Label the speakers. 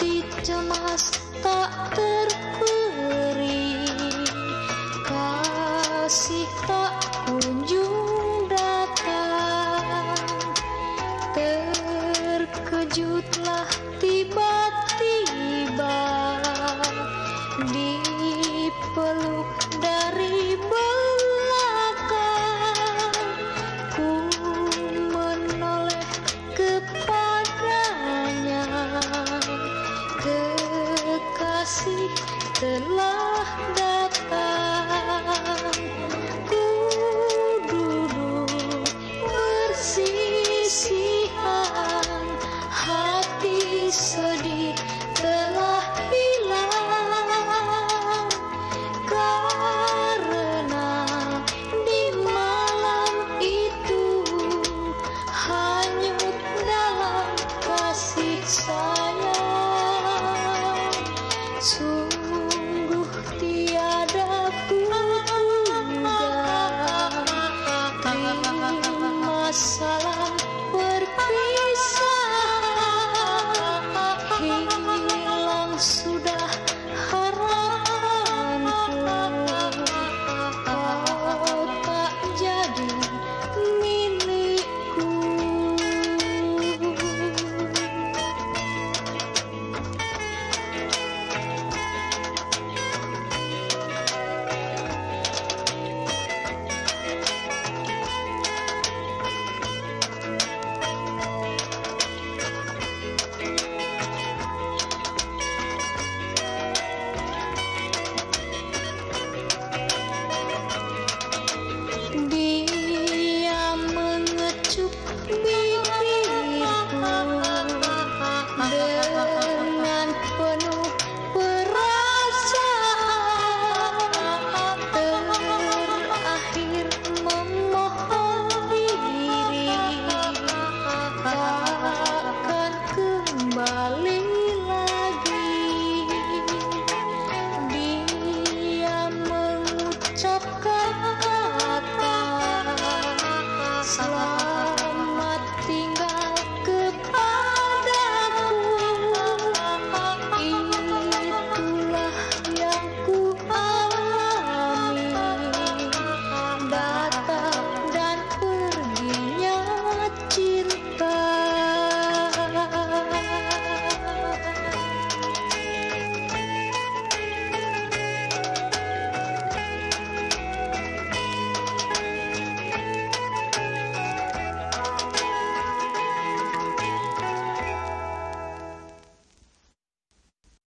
Speaker 1: hati cemas tak terperi, kasih tak kunjung datang. Terkejutlah tiba-tiba dipeluk dari belakang. Ku menoleh kepadanya, kekasih telah datang. Ku duduk bersisihan, hati sedih telah hilang, karena di malam itu hanyut dalam kasih sayang. Sungguh tiada kuduga terima salam perpisahan, hilang sudah harapanku, kau tak jadi milikku. Dia mengecup bibirku dengan penuh perasaan, terakhir memohon diri takkan kembali